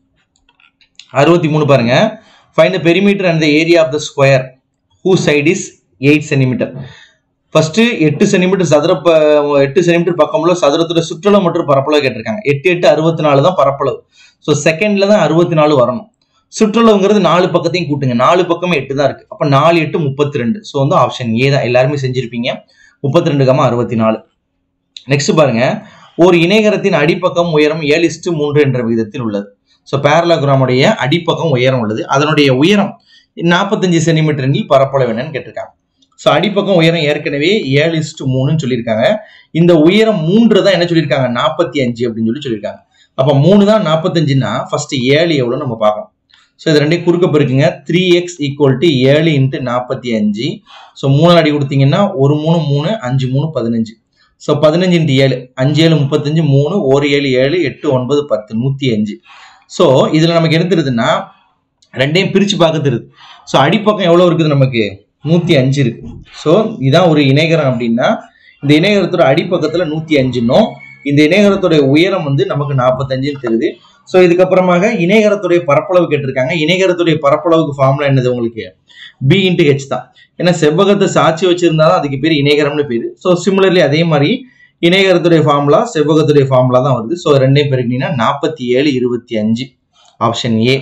அறுபத்தி மூணு பாருங்க. Find the perimeter and the area of the square whose side is eight centimetre. First எட்டு சென்டிமீட்டர் சதுர எட்டு சென்டிமீட்டர் பக்கம்ல சதுரத்தோட சுற்றளவு மற்றும் பரப்பளவு கேட்டிருக்காங்க. எட்டு எட்டு அறுபத்தி நாலு தான் பரப்பளவு. ஸோ செகண்ட்ல தான் அறுபத்தி நாலு வரணும். சுற்றளவுங்கிறது நாலு பக்கத்தையும் கூட்டுங்க, நாலு பக்கமே எட்டு தான் இருக்கு. அப்ப நாலு எட்டு முப்பத்தி ரெண்டு. ஸோ வந்து ஆப்ஷன் ஏ தான், எல்லாருமே செஞ்சிருப்பீங்க. முப்பத்தி ரெண்டு கமா அறுபத்தி நாலு. நெக்ஸ்ட் பாருங்க. ஒரு இணைகரத்தின் அடிப்பக்கம் உயரம் ஏழு இஸ்டு மூன்று என்ற விதத்தில் உள்ளது. ஸோ பேரலோகிராமுடைய அடிப்பக்கம் உயரம் உள்ளது, அதனுடைய உயரம் நாற்பத்தஞ்சு சென்டிமீட்டர் எண்ணில் பரப்பளவு என்னன்னு கேட்டிருக்காங்க. ஸோ அடிப்பக்கம் உயரம் ஏற்கனவே ஏழு இஸ்டு மூணுன்னு சொல்லியிருக்காங்க. இந்த உயரம் மூன்று தான் என்ன சொல்லியிருக்காங்க, நாற்பத்தி அஞ்சு அப்படின்னு சொல்லி சொல்லியிருக்காங்க. அப்ப மூணு தான் நாற்பத்தஞ்சுன்னா ஃபர்ஸ்ட் ஏழு எவ்வளவு நம்ம பார்க்கணும். ஸோ இது ரெண்டையும் குறுக்க பெருக்குங்க. த்ரீ எக்ஸ் ஈக்குவல் டு ஏழு இன்ட்டு நாற்பத்தி அஞ்சு. ஸோ மூணு அடி கொடுத்தீங்கன்னா ஒரு மூணு மூணு அஞ்சு மூணு பதினஞ்சு. ஸோ பதினஞ்சு இன்ட்டு ஏழு அஞ்சு ஏழு முப்பத்தஞ்சு மூணு ஒரு ஏழு ஏழு எட்டு ஒன்பது பத்து நூத்தி அஞ்சு. ஸோ இதுல நமக்கு என்ன தெரியுதுன்னா ரெண்டையும் பிரிச்சு பார்க்க தெரியுது. ஸோ அடிப்பக்கம் எவ்வளவு இருக்குது, நமக்கு நூத்தி அஞ்சு இருக்கு. ஸோ இதான் ஒரு இணைகரம் அப்படின்னா இந்த இணையகரத்தோட அடிப்பக்கத்துல நூத்தி அஞ்சுன்னும் இந்த இணையகரத்துடைய உயரம் வந்து நமக்கு நாற்பத்தஞ்சுன்னு தெரியுது. ஸோ இதுக்கப்புறமாக இணையகரத்துடைய பரப்பளவு கேட்டிருக்காங்க. இணையகரத்துடைய பரப்பளவுக்கு ஃபார்முலா என்னது உங்களுக்கு பி இன்ட்டு ஹெச் தான். ஏன்னா செவ்வகத்தை சாட்சி வச்சிருந்தாலும் அதுக்கு பேர் இணையகரம்னு பேரு. ஸோ சிமிலர்லி அதே மாதிரி இணையகரத்துடைய ஃபார்முலா செவ்வகத்துடைய ஃபார்முலா தான் வருது. ஸோ ரெண்டையும் பெருக்கினீங்கன்னா நாற்பத்தி ஏழு இருபத்தி அஞ்சு ஆப்ஷன் ஏ.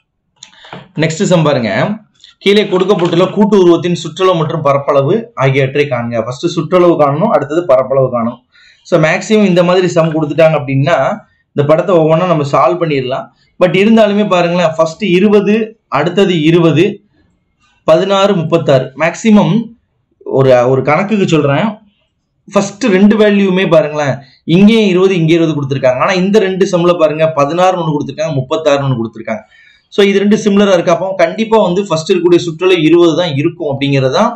நெக்ஸ்ட் சம் பாருங்க. கீழே கொடுக்கப்பட்டுள்ள கூட்டு உருவத்தின் சுற்றளவு மற்றும் பரப்பளவு ஆகியவற்றை காணுங்க. ஃபர்ஸ்ட் சுற்றளவு காணணும், அடுத்தது பரப்பளவு காணும். ஸோ மேக்சிமம் இந்த மாதிரி சம் கொடுத்துட்டாங்க அப்படின்னா இந்த படத்தை ஒவ்வொன்றா நம்ம சால்வ் பண்ணிடலாம். பட் இருந்தாலுமே பாருங்களேன், ஃபர்ஸ்ட் இருபது, அடுத்தது இருபது, பதினாறு, முப்பத்தாறு. மேக்சிமம் ஒரு ஒரு கணக்குக்கு சொல்றேன், ஃபர்ஸ்ட் ரெண்டு வேல்யூமே பாருங்களேன், இங்கேயும் இருபது இங்கே இருபது கொடுத்துருக்காங்க. ஆனா இந்த ரெண்டு சம்ல பாருங்க பதினாறு ஒன்று கொடுத்துருக்காங்க, முப்பத்தாறு ஒன்று கொடுத்துருக்காங்க. ஸோ இது ரெண்டு சிமிலரா இருக்கு. அப்போ கண்டிப்பா வந்து ஃபர்ஸ்ட் இருக்கக்கூடிய சுற்றளவு இருபது தான் இருக்கும் அப்படிங்கிறதான்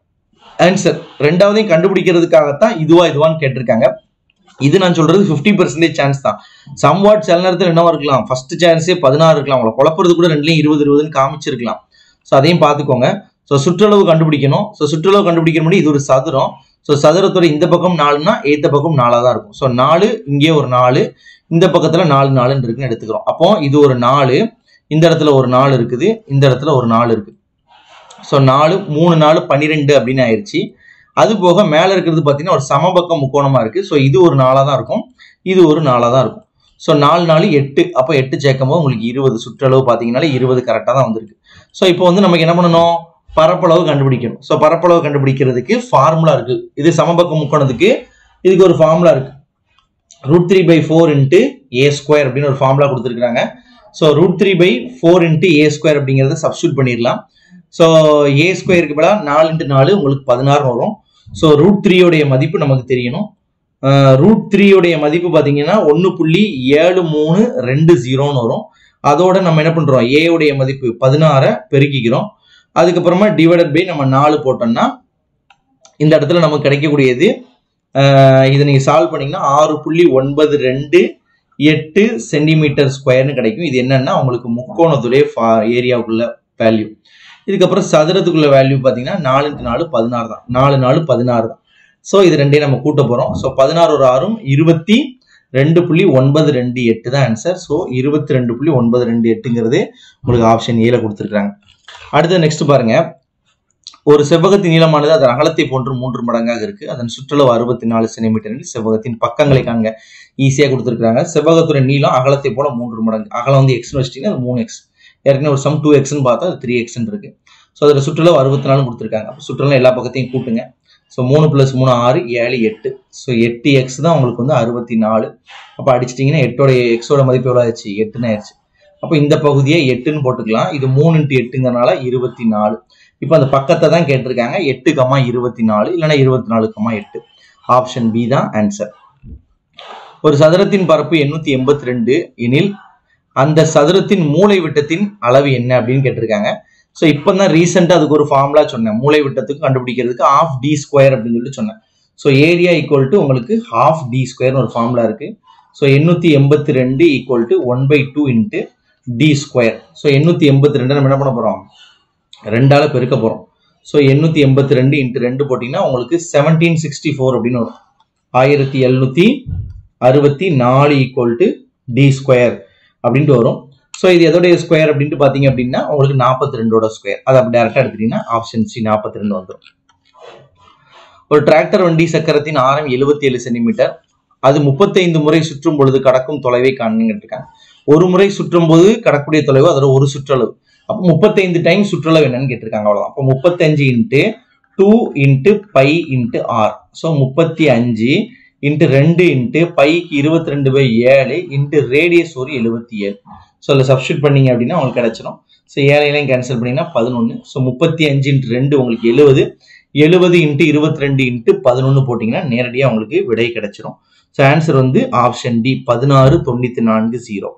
ஆன்சர். ரெண்டாவதையும் கண்டுபிடிக்கிறதுக்காகத்தான் இதுவா இதுவான்னு கேட்டிருக்காங்க. இது நான் சொல்றது பிப்டி பர்சன்டேஜ் சான்ஸ் தான். சம்வாட் சில நேரத்தில் என்னவா இருக்கலாம், ஃபர்ஸ்ட் சான்ஸே பதினாறு இருக்கலாம், உங்களை குழப்பறது கூட ரெண்டுலையும் இருபது இருபதுன்னு காமிச்சிருக்கலாம். ஸோ அதையும் பார்த்துக்கோங்க. ஸோ சுற்றளவு கண்டுபிடிக்கணும். ஸோ சுற்றளவு கண்டுபிடிக்க முடியும், இது ஒரு சதுரம். ஸோ சதுரத்தோட இந்த பக்கம் நாலுன்னா ஏத்த பக்கம் நாலா தான் இருக்கும். ஸோ நாலு இங்கே ஒரு நாலு, இந்த பக்கத்துல நாலு நாலுன்னு இருக்குன்னு எடுத்துக்கிறோம். அப்போ இது ஒரு நாலு, இந்த இடத்துல ஒரு நாலு இருக்குது, இந்த இடத்துல ஒரு நாலு இருக்கு. ஸோ நாலு மூணு நாலு பன்னிரெண்டு அப்படின்னு ஆயிடுச்சு. அது போக மேல இருக்கிறது பார்த்தீங்கன்னா ஒரு சமபக்கம் முக்கோணமா இருக்கு. ஸோ இது ஒரு நாலா தான் இருக்கும், இது ஒரு நாலா தான் இருக்கும். ஸோ நாலு நாலு எட்டு, அப்போ எட்டு சேர்க்கும் போது உங்களுக்கு இருபது சுற்றளவு பார்த்தீங்கன்னாலே இருபது கரெக்டாக தான் வந்திருக்கு. ஸோ இப்போ வந்து நமக்கு என்ன பண்ணணும், பரப்பளவு கண்டுபிடிக்கணும். ஸோ பரப்பளவு கண்டுபிடிக்கிறதுக்கு ஃபார்முலா இருக்கு. இது சமபக்கம் முக்கோணத்துக்கு இதுக்கு ஒரு ஃபார்முலா இருக்கு. Root three by four into A square அப்படின்னு ஒரு ஃபார்முலா கொடுத்துருக்காங்க. So root three by four into A square அப்படிங்கிறத சப்ஸ்டியூட் பண்ணிடலாம். ஸோ ஏ ஸ்கொயருக்கு பதிலாக நாலு இன்ட்டு நாலு உங்களுக்கு பதினாறு வரும். ஸோ ரூட் த்ரீயோடைய மதிப்பு நமக்கு தெரியணும். ரூட் த்ரீயோடைய மதிப்பு பார்த்தீங்கன்னா ஒன்று புள்ளி ஏழு மூணு ரெண்டு ஜீரோன்னு வரும். அதோட நம்ம என்ன பண்றோம், ஏ உடைய மதிப்பு பதினாறை பெருக்கிக்கிறோம். அதுக்கப்புறமா டிவைடட் பை நம்ம நாலு போட்டோம்னா இந்த இடத்துல நமக்கு கிடைக்கக்கூடியது இதை நீங்க சால்வ் பண்ணீங்கன்னா ஆறு புள்ளி ஒன்பது ரெண்டு எட்டு சென்டிமீட்டர் ஸ்கொயர்னு கிடைக்கும். இது என்னன்னா உங்களுக்கு முக்கோணத்துடைய ஏரியாவுக்குள்ள வேல்யூ. இதுக்கப்புறம் சதுரத்துக்குள்ள வேல்யூ பார்த்தீங்கன்னா நாலு இன்ட்டு நாலு பதினாறு தான், நாலு நாலு பதினாறு தான். ஸோ இது ரெண்டையும் நம்ம கூட்ட போறோம். ஸோ பதினாறு ஒரு ஆறும் இருபத்தி ரெண்டு புள்ளி ஒன்பது ரெண்டு எட்டு தான் ஆன்சர். ஸோ இருபத்தி ரெண்டு புள்ளி ஒன்பது ரெண்டு எட்டுங்கிறது உங்களுக்கு ஆப்ஷன் ஏல கொடுத்துருக்காங்க. அடுத்து நெக்ஸ்ட் பாருங்க. ஒரு செவ்வகத்தின் நீளமானது அதன் அகலத்தை போன்று மூன்று மடங்காக இருக்கு. அதன் சுற்றளவு அறுபத்தி நாலு சென்டிமீட்டரில் செவ்வகத்தின் பக்கங்களை காண்க. ஈஸியா கொடுத்துருக்காங்க. செவ்வகத்துடைய நீளம் அகலத்தை போல மூன்று மடங்கு. அகலம் வந்து எக்ஸ் வச்சிட்டீங்கன்னா அது மூணு எக்ஸ். ஏற்கனவே ஒரு சம் டூ எக்ஸ்ன்னு பார்த்தா அது த்ரீ எக்ஸ் இருக்கு. ஸோ அதோட சுற்றளவு அறுபத்தி நாலு கொடுத்துருக்காங்க. சுற்றளவு எல்லா பக்கத்தையும் கூட்டுங்க. ஸோ மூணு பிளஸ் மூணு ஆறு, ஏழு எட்டு. ஸோ எட்டு எக்ஸ் தான் உங்களுக்கு வந்து அறுபத்தி நாலு. அப்போ அடிச்சிட்டிங்கன்னா எட்டோட எக்ஸோட மதிப்பு எவ்வளோ ஆயிடுச்சு, எட்டுன்னு ஆயிடுச்சு. அப்போ இந்த பகுதியை எட்டுன்னு போட்டுக்கலாம். இது மூணு இன்ட்டு எட்டுங்கிறனால இருபத்தி நாலு. இப்போ அந்த பக்கத்தை தான் கேட்டிருக்காங்க, எட்டு கமா இருபத்தி நாலு இல்லைன்னா இருபத்தி நாலு கமா எட்டு. ஆப்ஷன் பி தான் ஆன்சர். ஒரு சதுரத்தின் பரப்பு எண்ணூத்தி எண்பத்தி ரெண்டு எனில் அந்த சதுரத்தின் மூலை விட்டத்தின் அளவு என்ன அப்படின்னு கேட்டிருக்காங்க. ஸோ இப்போ தான் ரீசெண்டாக அதுக்கு ஒரு ஃபார்முலா சொன்னேன். மூலை விட்டத்துக்கு கண்டுபிடிக்கிறதுக்கு ஹாஃப் டி ஸ்கொயர் அப்படின்னு சொல்லி சொன்னேன். ஸோ ஏரியா ஈக்குவல் டு உங்களுக்கு ஹாஃப் டி ஸ்கொயர்னு ஒரு ஃபார்முலா இருக்கு. ஸோ எண்ணூத்தி எண்பத்தி ரெண்டு equal to one by two into D square. So எண்ணூத்தி எண்பத்தி ரெண்டு நம்ம என்ன பண்ண போறோம், ரெண்டால பெருக்க போறோம். ஸோ எண்ணூத்தி எண்பத்தி ரெண்டு இன்ட்டு ரெண்டு போட்டீங்கன்னா உங்களுக்கு செவன்டீன் சிக்ஸ்டி ஃபோர் அப்படின்னு வரும். ஆயிரத்தி எழுநூத்தி அறுபத்தி நாலு ஈக்குவல் டு டி ஸ்கொயர் அப்படின்ட்டு வரும். ஸோ இது எதோடைய ஸ்கொயர் அப்படின்ட்டு பார்த்தீங்க அப்படின்னா உங்களுக்கு நாற்பத்தி ரெண்டோட ஸ்கொயர். அதை அப்படி டேரக்டா எடுத்துட்டீங்கன்னா ஆப்ஷன் சி நாற்பத்தி ரெண்டு வந்துடும். ஒரு டிராக்டர் வண்டி சக்கரத்தின் ஆரம் எழுபத்தி ஏழு சென்டிமீட்டர். அது முப்பத்தைந்து முறை சுற்றும் பொழுது கடக்கும் தொலைவை காணுன்னு இருக்காங்க. ஒரு முறை சுற்றும் போது கடக்கூடிய தொலைவு அதோட ஒரு சுற்றளவு. அப்போ முப்பத்தைந்து டைம் சுற்றளவு என்னன்னு கேட்டிருக்காங்க. அவ்வளவுதான். அப்போ முப்பத்தஞ்சு into two into pi into R. So முப்பத்தி அஞ்சு இன்ட்டு ரெண்டு இன்ட்டு பைக்கு இருபத்தி ரெண்டு பை ஏழு இன்ட்டு ரேடியஸ் ஒரு எழுபத்தி ஏழு. ஸோ அதில் சப்ஸ்டியூட் பண்ணீங்க அப்படின்னா உங்களுக்கு கிடைச்சிடும். ஸோ ஏழையிலையும் கேன்சல் பண்ணீங்கன்னா பதினொன்று. ஸோ முப்பத்தி அஞ்சு இன்ட்டு ரெண்டு உங்களுக்கு எழுபது. எழுபது இன்ட்டு இருபத்தி ரெண்டு இன்ட்டு பதினொன்று போட்டிங்கன்னா நேரடியாக உங்களுக்கு விடை கிடைச்சிடும். ஸோ ஆன்சர் வந்து ஆப்ஷன் டி பதினாறு தொண்ணூத்தி நான்கு ஜீரோ.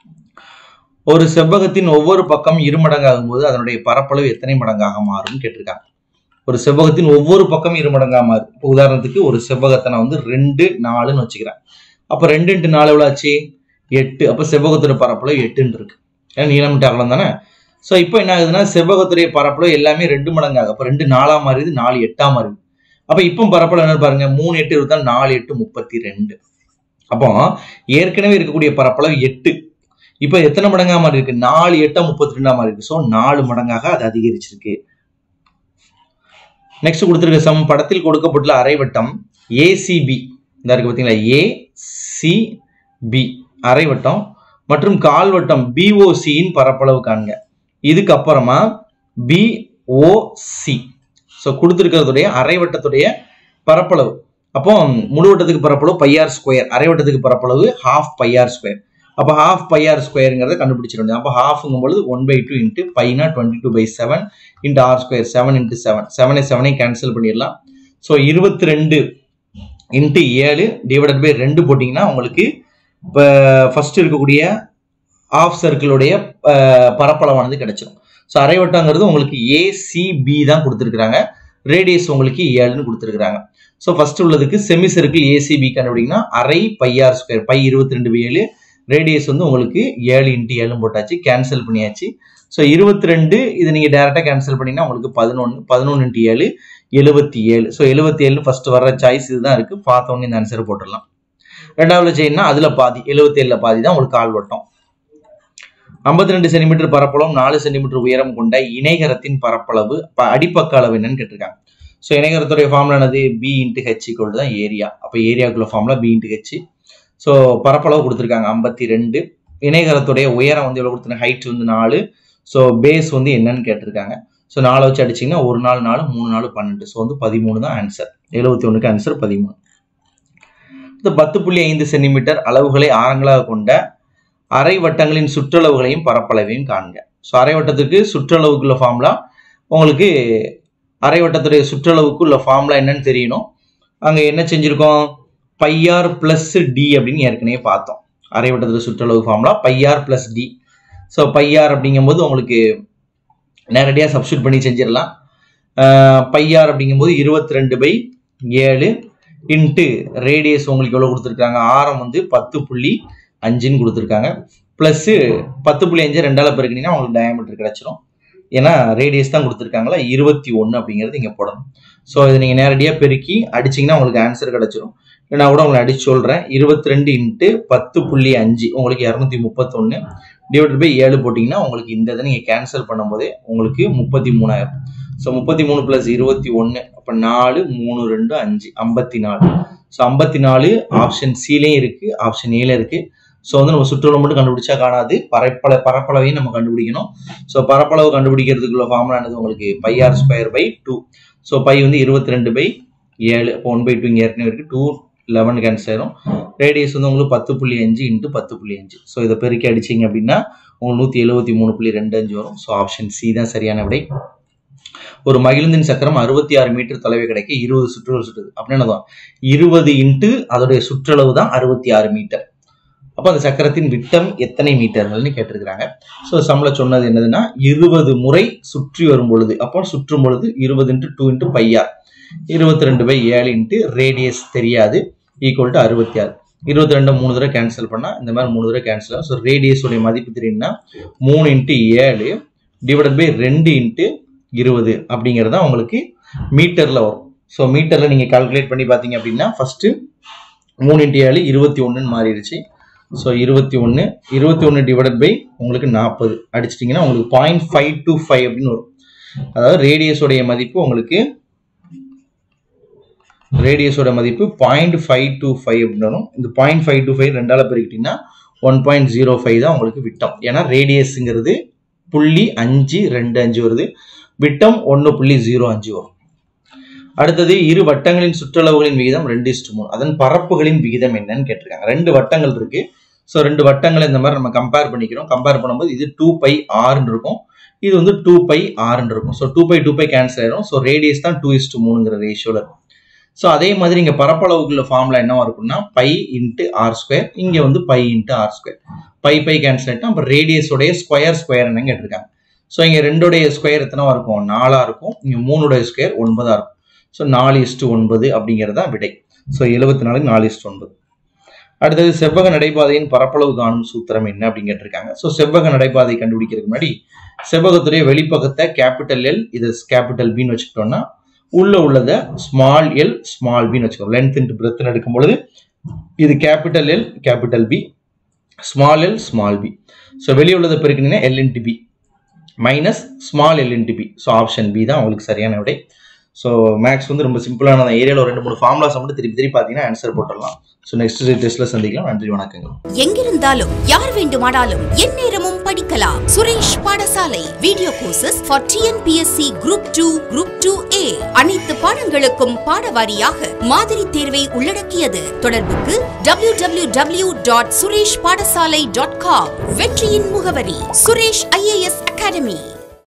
ஒரு செவ்வகத்தின் ஒவ்வொரு பக்கம் இரு மடங்காகும் போது அதனுடைய பரப்பளவு எத்தனை மடங்காக மாறும் கேட்டிருக்காங்க. ஒரு செவ்வகத்தின் ஒவ்வொரு பக்கம் இரு மடங்காக மாறும். இப்போ உதாரணத்துக்கு ஒரு செவ்வகத்தை நான் வந்து ரெண்டு நாலுன்னு வச்சுக்கிறேன். அப்போ ரெண்டு இன்ட்டு நாலு எவ்வளோ ஆச்சு, எட்டு. அப்போ செவ்வகத்தோட பரப்பளவு எட்டுன்னு இருக்கு. ஏன்னா நீளமிட்டு அகலம் தானே. ஸோ இப்போ என்ன ஆகுதுன்னா செவ்வகத்துடைய பரப்பளவு எல்லாமே ரெண்டு மடங்காக. அப்போ ரெண்டு நாலா மாறிது, நாலு எட்டா மாறிது. அப்ப இப்போ பரப்பளவு என்ன பாருங்க, மூணு எட்டு இருபத்தி நாலு எட்டு முப்பத்தி ரெண்டு. அப்போ ஏற்கனவே இருக்கக்கூடிய பரப்பளவு எட்டு, இப்ப எத்தனை மடங்கா மாறி இருக்கு, நாலு எட்டா முப்பத்தி ரெண்டா மாறி இருக்கு. ஸோ நாலு மடங்காக அது அதிகரிச்சிருக்கு. நெக்ஸ்ட் கொடுத்திருக்க சம், படத்தில் கொடுக்கப்பட்டுள்ள அரைவட்டம் ஏசிபி இந்த இருக்கு பாத்தீங்களா, ஏசிபி அரைவட்டம் மற்றும் கால்வட்டம் பிஓசியின் பரப்பளவு காண்க. இதுக்கு அப்புறமா பிஓசி, ஸோ கொடுத்திருக்கிறதுடைய அரைவட்டத்துடைய பரப்பளவு. அப்போ முழுவட்டத்துக்கு பரப்பளவு பையார் ஸ்கொயர், அரைவட்டத்துக்கு பரப்பளவு ஹாஃப் பையார் ஸ்கொயர். அப்போ ஹாஃப் பையார் ஸ்கொயருங்கிறத கண்டுபிடிச்சிருந்தோம். அப்போ ஹாஃப்ங்கும் பொழுது ஒன் பை டூ இன்ட்டு பைனா twenty two by seven into R square, seven into seven, செவனை செவனை கேன்சல் பண்ணிடலாம். ஸோ இருபத்தி ரெண்டு இன்ட்டு ஏழு டிவைடட் பை ரெண்டு போட்டிங்கன்னா உங்களுக்கு இப்போ ஃபர்ஸ்ட் இருக்கக்கூடிய ஆஃப் சர்க்கிளுடைய பரப்பளவானது கிடைச்சிடும். ஸோ அரைவட்டங்கிறது உங்களுக்கு ஏசிபி தான் கொடுத்துருக்குறாங்க, ரேடியஸ் உங்களுக்கு ஏழுன்னு கொடுத்துருக்குறாங்க. ஸோ ஃபர்ஸ்ட் உள்ளதுக்கு செமி சர்க்கிள் ஏசிபி கண்டுபிடிங்கன்னா அரை பையார் ஸ்கொயர், பை இருபத்தி ரெண்டு பை ஏழு, ரேடியஸ் வந்து உங்களுக்கு ஏழு இன்ட்டு ஏழு போட்டாச்சு, கேன்சல் பண்ணியாச்சு. ஸோ இருபத்தி ரெண்டு இது நீங்கள் டேரெக்டாக கேன்சல் பண்ணிங்கன்னா உங்களுக்கு பதினொன்று, பதினொன்று இன்ட்டு ஏழு எழுபத்தி ஏழு. ஸோ எழுபத்தி ஏழு ஃபர்ஸ்ட் வர்ற சாய்ஸ் இதுதான் இருக்கு, பார்த்தோன்னே இந்த ஆன்சர் போட்டுடலாம். ரெண்டாவது செய்யணும்னா அதுல பாதி, எழுபத்தி ஏழுல பாதி தான் உங்களுக்கு கால்வட்டம். ஐம்பத்தி ரெண்டு சென்டிமீட்டர் பரப்பளவு, நாலு சென்டிமீட்டர் உயரம் கொண்ட இணைகரத்தின் பரப்பளவு அடிப்பக்க அளவு என்னன்னு கேட்டிருக்காங்க. ஸோ இணைகரத்துடைய ஃபார்முலா என்னது, பி இன்ட்டு ஹெச் ஈக்குவல் தான் ஏரியா. அப்போ ஏரியாக்குள்ள formula B into H. So பரப்பளவு கொடுத்துருக்காங்க ஐம்பத்தி ரெண்டு. இணைகரத்துடைய உயரம் வந்து எவ்வளவு கொடுத்துருக்காங்க, ஹைட் வந்து நாலு. ஸோ பேஸ் வந்து என்னன்னு கேட்டிருக்காங்க. ஸோ நாலு வச்சு அடிச்சிங்கன்னா ஒரு நாலு நாலு, மூணு நாலு பன்னெண்டு. ஸோ வந்து பதிமூணு தான் ஆன்சர். எழுபத்தி ஒன்றுக்கு ஆன்சர் பதிமூணு. பத்து புள்ளி ஐந்து சென்டிமீட்டர் அளவுகளை ஆரங்களாக கொண்ட அரை வட்டங்களின் சுற்றளவுகளையும் பரப்பளவையும் காண்க. ஸோ அரை வட்டத்துக்கு சுற்றளவுக்குள்ள ஃபார்முலா உங்களுக்கு, அரை வட்டத்துடைய சுற்றளவுக்குள்ள ஃபார்முலா என்னன்னு தெரியணும். அங்கே என்ன செஞ்சிருக்கோம், பையார் பிளஸ் டி அப்படின்னு ஏற்கனவே பார்த்தோம். அரை வட்டத்துடைய சுற்றளவு formula pi r plus D. So pi r அப்படிங்கும்போது உங்களுக்கு நேரடியாக சப்ஸ்டியூட் பண்ணி செஞ்சிடலாம். பையார் அப்படிங்கும்போது இருபத்தி ரெண்டு பை ஏழு இன்ட்டு ரேடியஸ் உங்களுக்கு எவ்வளோ கொடுத்துருக்காங்க, ஆரம் வந்து பத்து புள்ளி அஞ்சுன்னு கொடுத்துருக்காங்க. ப்ளஸ்ஸு பத்து புள்ளி அஞ்சு ரெண்டால பெருக்கினீங்கன்னா உங்களுக்கு டயாமீட்டர் கிடச்சிரும். ஏன்னா ரேடியஸ் தான் கொடுத்துருக்காங்களா, இருபத்தி ஒன்று அப்படிங்கிறது இங்கே போடணும். ஸோ இதை நீங்கள் நேரடியாக பெருக்கி அடிச்சிங்கன்னா உங்களுக்கு ஆன்சர் கிடச்சிரும். நான் கூட உங்களை அடிச்சு சொல்கிறேன், இருபத்தி ரெண்டு இன்ட்டு பத்து புள்ளி அஞ்சு உங்களுக்கு இரநூத்தி முப்பத்தொன்று டிவைட் பை ஏழு போட்டிங்கன்னா உங்களுக்கு இந்த இதை நீங்கள் கேன்சல் பண்ணும்போதே உங்களுக்கு முப்பத்தி மூணாயிரம். ஸோ முப்பத்தி மூணு பிளஸ் இருபத்தி ஒன்று, அப்போ நாலு மூணு ரெண்டு அஞ்சு ஐம்பத்தி நாலு. ஸோ ஐம்பத்தி நாலு ஆப்ஷன் சிலையும் இருக்குது, ஆப்ஷன் ஏல இருக்குது. ஸோ வந்து நம்ம சுற்றளவு மட்டும் கண்டுபிடிச்சா காணாது, பரப்பள பரப்பளவையும் நம்ம கண்டுபிடிக்கணும். ஸோ பரப்பளவு கண்டுபிடிக்கிறதுக்குள்ள ஃபார்முலா என்னது உங்களுக்கு, pi r square by two. So pi வந்து இருபத்தி ரெண்டு பை ஏழு, அப்போ ஒன் பை டூ இங்கே ஏற்கனவே இருக்குது, டூ லெவன் கேன்சல் ஆயிரும். ரேடியஸ் வந்து உங்களுக்கு பத்து புள்ளி அஞ்சு இன்ட்டு பத்து புள்ளி அஞ்சு. ஸோ இதை பெருக்கி அடிச்சிங்க அப்படின்னா உங்களுக்கு நூற்றி எழுபத்தி மூணு புள்ளி ரெண்டு அஞ்சு வரும். ஸோ ஆப்ஷன் சி தான் சரியான விடை. ஒரு மகிழுந்தின் சக்கரம் அறுபத்தி ஆறு மீட்டர் தொலைவை கிடைக்க இருபது சுற்றுகள் சுற்றுது அப்படின்னா என்னதான், இருபது இன்ட்டு அதோடைய சுற்றளவு தான் அறுபத்தி ஆறு மீட்டர். அப்போ அந்த சக்கரத்தின் விட்டம் எத்தனை மீட்டர்கள்னு கேட்டிருக்கிறாங்க. ஸோ சம்பள சொன்னது என்னதுன்னா, இருபது முறை சுற்றி வரும் பொழுது, அப்போ சுற்றும் பொழுது இருபது இன்ட்டு டூ இன்ட்டு பையார், இருபத்தி ரெண்டு பை ஏழு இன்ட்டு ரேடியஸ் தெரியாது, ஈக்குவல் டு அறுபத்தி ஆறு. இருபத்தி ரெண்டு மூணு தடவை கேன்சல் பண்ணா இந்த மாதிரி மூணு தடவை கேன்சல் ஆகும். ஸோ ரேடியஸ் உடைய மதிப்பு தெரியும்னா மூணு இன்ட்டு ஏழு டிவைடட் பை ரெண்டு இன்ட்டு இருபது அப்படிங்கிறது உங்களுக்கு மீட்டர்ல வரும். ஸோ மீட்டர்ல நீங்க கால்குலேட் பண்ணி பார்த்தீங்க அப்படின்னா ஃபர்ஸ்ட் மூணு இன்ட்டு ஏழு இருபத்தி ஒன்றுன்னு மாறிடுச்சு. ஸோ இருபத்தி ஒன்று இருபத்தி ஒன்று டிவைடட் பை உங்களுக்கு நாற்பது அடிச்சிட்டிங்கன்னா உங்களுக்கு பாயிண்ட் ஃபைவ் டூ ஃபைவ் அப்படின்னு வரும். அதாவது ரேடியஸோடைய மதிப்பு உங்களுக்கு ரேடியஸோட மதிப்பு பாயிண்ட் ஃபைவ் டூ ஃபைவ் அப்படின்னு வரும். இந்த பாயிண்ட் ஃபைவ் டூ ஃபைவ் ரெண்டால பெருக்கிட்டீங்கன்னா ஒன் பாயிண்ட் ஜீரோ ஃபைவ் தான் உங்களுக்கு விட்டம். ஏன்னா ரேடியஸுங்கிறது புள்ளி அஞ்சு ரெண்டு அஞ்சு வருது, விட்டம் ஒன்று புள்ளி ஜீரோ அஞ்சு வரும். அடுத்தது இரு வட்டங்களின் சுற்றளவுகளின் விகிதம் ரெண்டு இஸ்டு மூணு, அதன் பரப்புகளின் விகிதம் என்னன்னு கேட்டிருக்காங்க. ரெண்டு வட்டங்கள் இருக்கு. ஸோ ரெண்டு வட்டங்களை இந்த மாதிரி நம்ம கம்பேர் பண்ணிக்கிறோம். கம்பேர் பண்ணும்போது இது டூ பை ஆறுன்னு இருக்கும், இது வந்து டூ பை ஆறுன்னு இருக்கும். So two pi two pi cancel ஆயிடும். ஸோ ரேடியஸ் தான் டூ இஸ்டு மூணுங்கிற ரேஷியோல இருக்கும். ஸோ அதே மாதிரி இங்கே பரப்பளவுக்குள்ள ஃபார்முலா என்னவா இருக்கும்னா பை இன்ட்டு ஆர் ஸ்கொயர், இங்கே வந்து pi into R square. Pi pi cancel ஆகிட்டா அப்போ ரேடியஸோடைய ஸ்கொயர் ஸ்கொயர் என்னன்னு கேட்டிருக்காங்க. ஸோ இங்கே ரெண்டுடைய ஸ்கொயர் எத்தனவா இருக்கும், நாலா இருக்கும். இங்கே மூணுடைய ஸ்கொயர் ஒன்பதா இருக்கும். ஸோ நாலு இஸ்டு ஒன்பது அப்படிங்கிறதா விடை. ஸோ எழுபத்தி நாலுக்கு நாலு இஸ்டு ஒன்பது. அடுத்தது செவ்வக நடைபாதையின் பரப்பளவு காணும் சூத்திரம் என்ன அப்படின்னு கேட்டிருக்காங்க. ஸோ செவ்வக நடைபாதை கண்டுபிடிக்கிறதுக்கு முன்னாடி செவ்வகத்துடைய வெளிப்பக்கத்தை கேபிட்டல் எல், இது கேபிட்டல் பின்னு வச்சுக்கிட்டோம்னா உள்ள உள்ளத ஸ்மால் எல் ஸ்மால் பின்னு வச்சுக்கோங்க. லென்த் இன்டு பிரெத்னு எடுக்கும் பொழுது இது capital L capital B, small L small B. So வெளியே உள்ளதை பெருக்கினீங்கன்னா L into B minus small L into B. So option B தான் உங்களுக்கு சரியான விடை. ஸோ மேக்ஸ் வந்து ரொம்ப சிம்பிளான ஏரியாவில் ஒரு ரெண்டு மூணு ஃபார்முலாஸ் மட்டும் திருப்பி திருப்பி பார்த்தீங்கன்னா ஆன்சர் போட்டுடலாம். ஸோ நெக்ஸ்ட் டெஸ்ட்ல சந்திக்கலாம். நன்றி, வணக்கங்கள். எங்கிருந்தாலும் யார் வேண்டுமானாலும் எந்நேரமும் படிக்கலாம். Suresh Padasalai video courses for TNPSC group two group two A. அனைத்து பாடங்களுக்கும் பாடவாரியாக மாதிரி தேர்வை உள்ளடக்கியது. தொடர்புக்கு W W W dot Suresh Padasalai dot com. வெற்றியின் முகவரி சுரேஷ் ஐஏஎஸ் அகாடமி.